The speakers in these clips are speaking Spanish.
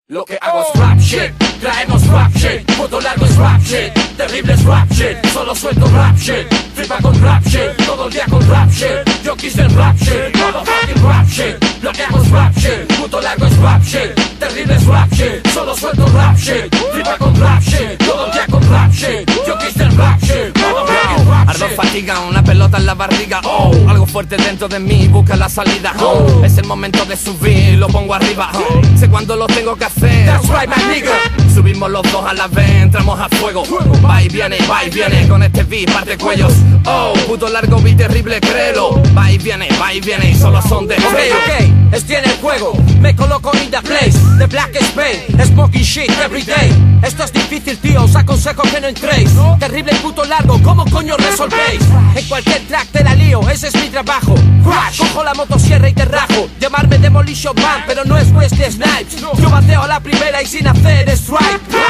Lo que hago es rap shit, traemos rap shit, puto largo es rap shit, terrible es rap shit, solo suelto rap shit, flipa con rap shit, todo el día con rap shit, yo quise el rap shit, motherfucking rap shit, lo que hago es rap shit, puto largo es rap shit, terrible es rap shit, solo suelto rap shit, flipa con rap shit, todo el día con rap shit, yo quise el rap shit, motherfucking rap shit. Ardo fatiga, una pelota en la barriga, oh, algo fuerte dentro de mí, busca la salida, oh, es el momento de subir, lo pongo arriba, oh, sé cuándo lo tengo que hacer. That's right, my nigga. Subimos los dos a la vez, entramos a fuego. Va y viene, con este beat parte cuellos. Oh, puto largo beat terrible, créelo. Va y viene, y solo son de fuego. Ok, estoy en el juego, me coloco in the place. The Black Spain, smoking shit every day. Esto es difícil, tío, os aconsejo que no entréis. Terrible y puto largo, ¿cómo coño resolvéis? En cualquier track te la lío, ese es mi trabajo. Crash, cojo la motosierra y te rajo. Llamarme Demolition Man, pero no es Wesley Snipes. Yo bateo a la primera y sin hacer strike.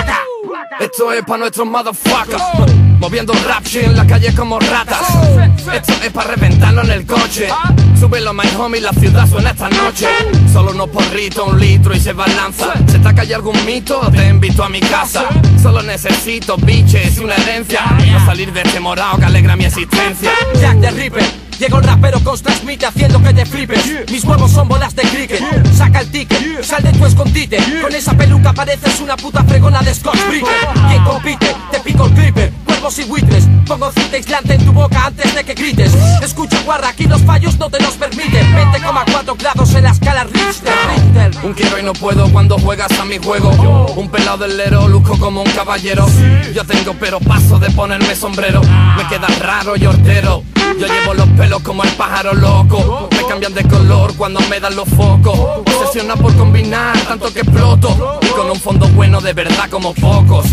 Esto es pa' nuestros motherfuckers, moviendo rap shit en la calle como ratas. Esto es pa' reventarlo en el coche. Súbelo, my homie, la ciudad suena esta noche. Solo unos porritos, 1 litro y se balanza. ¿Se te ha caído algún mito? Te invito a mi casa. Solo necesito biches y una herencia, no salir de este morado que alegra mi existencia. Jack the Ripper, llegó el rapero con Transmit haciendo que te flipes. Mis huevos son bolas de cricket. Saca el ticket, sal de tu escondite. Con esa peluca pareces una puta fregona de Scotch Brite. ¿Quién compite? Te pico el creeper. Cuervos y buitres, pongo cinta aislante en tu boca antes de que grites. Escucha guarra, aquí los fallos no te los permiten. 20,4 grados en la escala Richter. Un quiero y no puedo cuando juegas a mi juego. Un pelado del lero, luzco como un caballero. Yo tengo pero paso de ponerme sombrero. Me queda raro y hortero. Yo llevo los pelos como el pájaro loco. Me cambian de color cuando me dan los focos. Obsesiona por combinar tanto que exploto. Y con un fondo bueno de verdad como pocos.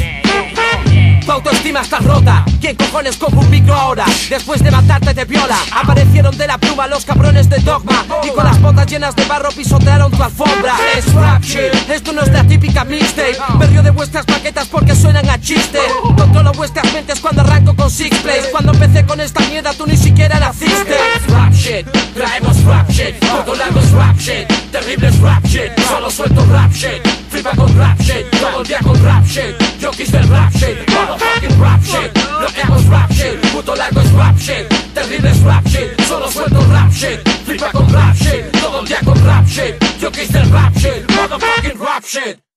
Tu autoestima está rota. ¿Quién cojones coge un micro ahora? Después de matarte te viola. Aparecieron de la pluma los cabrones de Dogma y con las botas llenas de barro pisotearon tu alfombra. Es rap shit, esto no es la típica mixtape. Me río de vuestras maquetas porque suenan a chiste. Controlo vuestras mentes cuando arranco con Six Plays. Cuando empecé con esta mierda tú ni siquiera naciste. Es rap shit, traemos rap shit. Todo largo es rap shit, terrible es rap shit. Solo suelto rap shit, flipa con rap shit. Todo el día con rap shit, yo quise el rap shit. Motherfucking rap shit, lo que hago es rap shit, puto largo es rap shit, terrible es rap shit, solo suelto rap shit, flipa con rap shit, todo el día con rap shit, yo quise el rap shit, motherfucking rap shit.